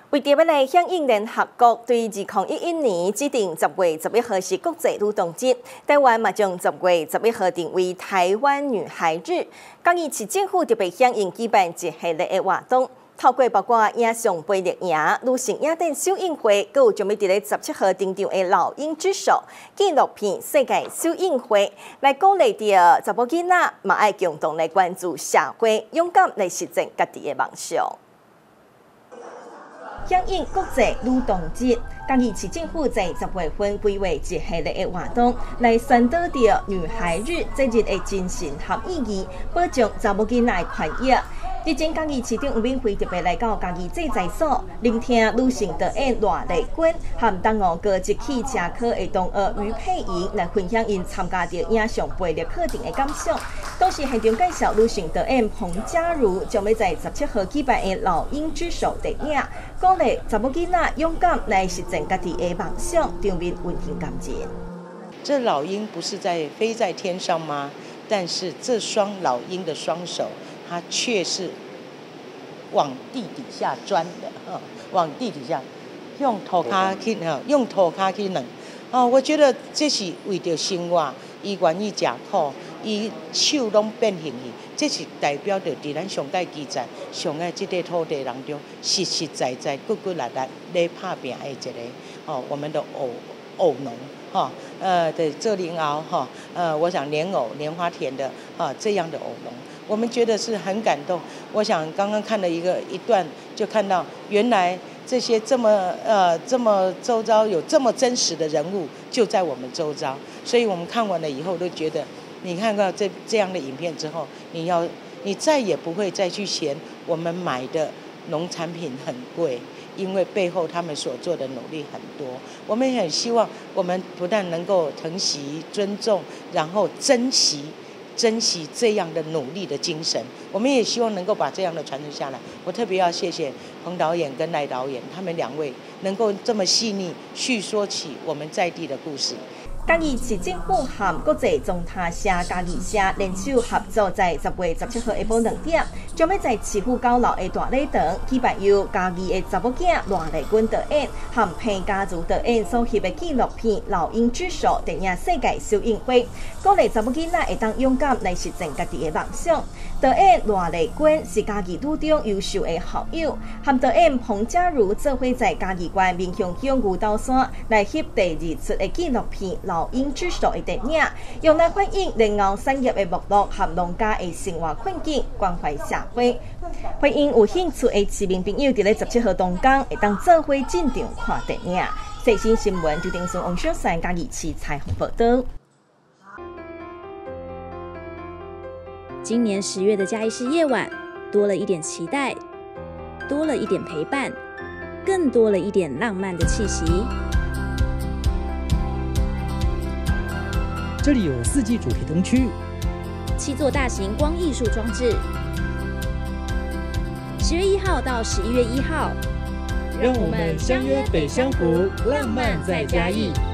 为着要来响应联合国对2011年指定10月11号是国际女童节，台湾嘛将10月11号定为台湾女孩日。嘉义市政府特别响应举办一系列的活动，透过包括影像培力营、女性影展首映会，佮有将要伫咧17号登场的老鹰之手纪录片世界首映会，来鼓励着查某囡仔嘛爱共同来关注社会，勇敢来实践家己的梦想。响应国际女童节，嘉义市政府在10月份规划一系列的活动，来宣导着女孩日这日的精神和意义，保障查某囡仔的权益。日前，嘉义市长吴敏惠特别来到嘉义制裁所，聆听女性导演赖丽君和东吴高级汽车科的同学于佩莹来分享因参加着影像培力课程的感想。同时，现场介绍女性导演彭佳如将要在17号举办的《老鹰之手》电影，鼓励查某囡仔勇敢来实践家己的梦想，场面温馨感人。 这老鹰不是飞在天上吗？但是这双老鹰的双手，它却是往地底下钻的，往地底下用涂骹去弄。我觉得这是为着生活，伊愿意吃苦，伊手拢变形去，这是代表着伫咱上界基层、上爱这块土地当中，实实在在、骨骨力力来打拼的一个我们的偶农。的做莲藕我想莲藕、莲花田的这样的偶农，我们觉得是很感动。我想刚刚看了一段，就看到原来这些这么周遭有这么真实的人物就在我们周遭，所以我们看完了以后都觉得，你看到这样的影片之后，你再也不会再去嫌我们买的农产品很贵。因为背后他们所做的努力很多，我们也很希望我们不但能够疼惜、尊重，然后珍惜这样的努力的精神，我们也希望能够把这样的传承下来。我特别要谢谢彭导演跟赖导演，他们2位能够这么细腻叙说起我们在地的故事。 嘉义市政府和国际宗他社嘉义社联手合作，在10月17号下晡2点，将要在市府9楼的大礼堂举办由嘉义的查某囝赖丽君导演和彭家如导演所翕的纪录片《老鹰之手》电影世界首映会，鼓励查某囡仔会当勇敢来实践家己的梦想。导演赖丽君是嘉义女中优秀的校友，和导演彭佳如做伙在嘉义县民雄乡牛斗山来翕第2出的纪录片《老鹰之手》的电影，用来反映莲藕产业的没落和农家的生活困境，关怀社会。欢迎有兴趣的市民朋友，伫咧17号动工会当做伙进场看电影。最新新闻就定顺王小山嘉义市采访报道。 今年10月的嘉义市夜晚，多了一点期待，多了一点陪伴，更多了一点浪漫的气息。 这里有4季主题灯区 ，7座大型光艺术装置。10月1号到11月1号， 让我们相约北乡湖，浪漫在嘉义。